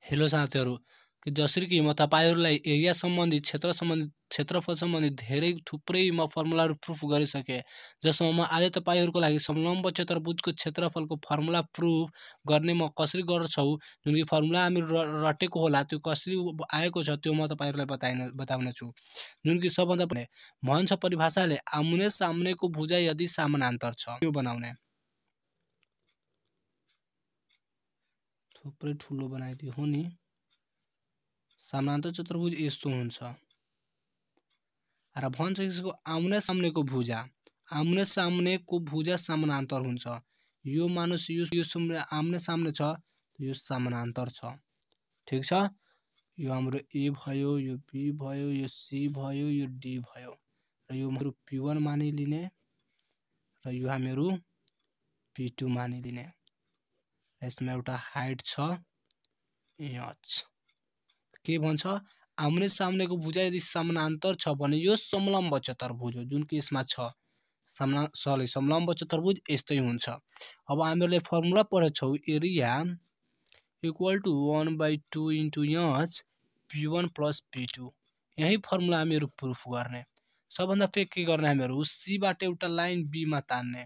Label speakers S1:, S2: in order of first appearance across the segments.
S1: hello साथीहरु कि जसरी कि म तपाईहरुलाई एरिया सम्बन्धी क्षेत्रफल सम्बन्धी धेरै थुप्रै म फर्मुलाहरु प्रुफ गरिसके जसमा म आज तपाईहरुको लागि समलम्ब चतुर्भुजको क्षेत्रफलको फर्मुला प्रुफ गर्ने म कसरी गर्छौ जुन कि फर्मुला हामी रटेको होला त्यो कसरी आएको छ त्यो म तपाईहरुलाई बताउने छु जुन कि सबभन्दा पहिले भन्छ परिभाषाले आम्ने सामनेको भुजा यदि समानान्तर छ यो बनाउने थुप्रै ठुलो बनाइदियो हो नि समानान्तर चतुर्भुज यस्तो हुन्छ र भन्छ यसको आम्ने सामनेको भुजा समानान्तर हुन्छ यो मानुस यो आम्ने सामने छ यो समानान्तर छ ठीक छ यो हाम्रो ए भयो यो बी भयो यो सी भयो यो डी भयो र यो हाम्रो p1 मानिलिने र यो हामीहरु p2 मानिलिने यसमा एउटा हाइट छ h के भन्छ आम्ने सामनेको भुजा यदि समानान्तर छ भने यो समलम्ब चतुर्भुज हो जुन कि यसमा छ समलम्ब चतुर्भुज यस्तै हुन्छ अब हामीले फर्मुला पढेछौ area equal to 1/2 into h p1 plus p2 यही फर्मुला हामीहरु प्रुफ गर्ने सबभन्दा पहिले के गर्ने हामीहरु c बाट एउटा लाइन b मा तान्ने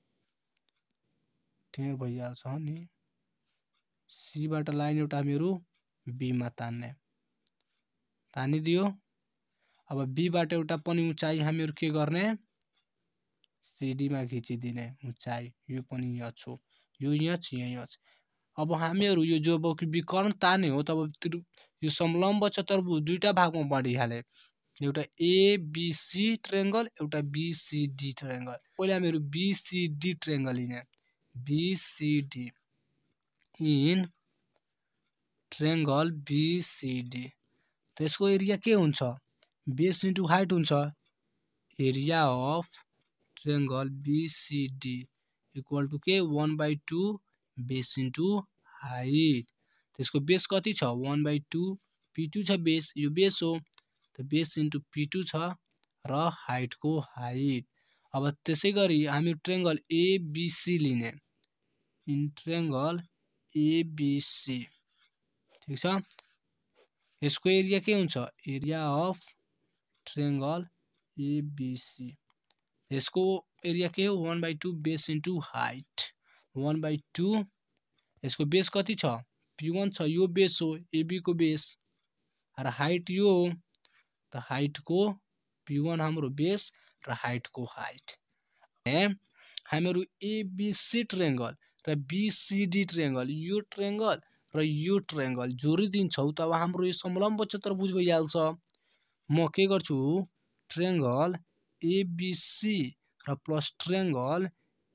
S1: ठिक भइहाल्छ नि c बाट लाइन एउटा हामीहरु b मा तानिदियो अब b बाट एउटा पनि उचाइ हामीहरु के गर्ने cd मा खिचिदिने उचाइ यो पनि h हो यो h अब हामीहरु यो जो विकर्ण ताने हो तब यो समलम्ब चतुर्भुज दुईटा भागमा बाँडिहाले एउटा ABC ट्रायंगल एउटा BCD ट्रायंगल पहिले हामीहरु BCD ट्रायंगल लिने BCD इन ट्रायंगल BCD त्यसको एरिया के हुन्छ बेस इन्टु हाइट हुन्छ area of triangle BCD equal to के 1/2 बेस इन्टु हाइट त्यसको बेस कति छ 1/2 p2 छ बेस यो बेस हो त बेस इन्टु p2 छ र हाइट को हाइट अब त्यसैगरी हामी ट्रायंगल ABC लिने इन ट्रायंगल ABC ठीक छ यसको एरिया के हुन्छ एरिया अफ ट्रायंगल ABC यसको एरिया के हो 1/2 बेस इन्टु हाइट 1/2 यसको बेस कति छ p1 छ यो बेस हो AB को बेस र हाइट यो हो त हाइट को p1 हाम्रो बेस र हाइट को हाइट हामीहरु ABC ट्रायंगल र BCD ट्रायंगल यो ट्रायंगल जोडिदिन्छौ तब हाम्रो यो समलम्ब चतुर्भुज भइहाल्छ म के गर्छु ट्रायंगल ABC र प्लस ट्रायंगल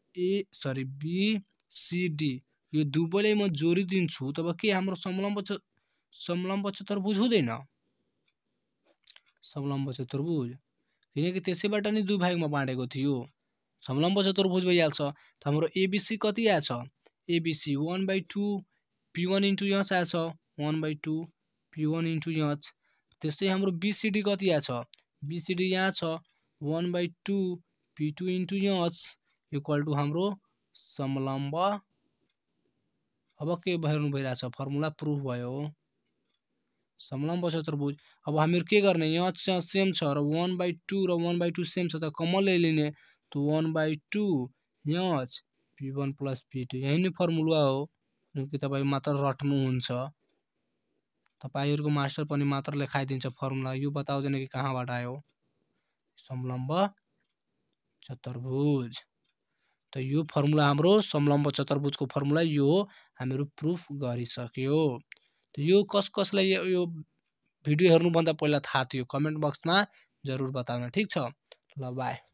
S1: BCD यो दुवैलाई म जोडिदिन्छु तब के हाम्रो समलम्ब चतुर्भुज हुँदैन समलम्ब चतुर्भुज किनकि त्यसैबाट नि दुई भागमा बाँडेको थियो समलम्ब चतुर्भुज भइहाल्छ त हाम्रो ABC कति आछ ABC 1/2 p1 इन्टु h आछ 1/2 p1 इन्टु h त्यस्तै हाम्रो BCD कति आछ BCD यहाँ छ 1/2 p2 into h equal to हाम्रो समलम्ब अब के भइराछ फर्मुला प्रुफ भयो समलम्ब चतुर्भुज अब हामीहरु के गर्ने h सेम छ र 1/2 र 1/2 सेम छ त कमन लिने तो 1/2 h p1 प्लस p2 यही नै फर्मुला हो जुन कि तपाई मात्र रट्नु हुन्छ तपाईहरुको मास्टर पनि मात्र लेखाइदिन्छ फर्मुला यो बताउँदैन कि कहाँबाट आयो समलम्ब चतुर्भुज त यो फर्मुला हाम्रो समलम्ब चतुर्भुजको फर्मुला यो हामीहरु प्रुफ गरिसक्यो त यो कसलाई यो भिडियो हेर्नु भन्दा पहिला थाहा थियो कमेन्ट बक्समा जरुर बताउनु ठीक छ ल बाइ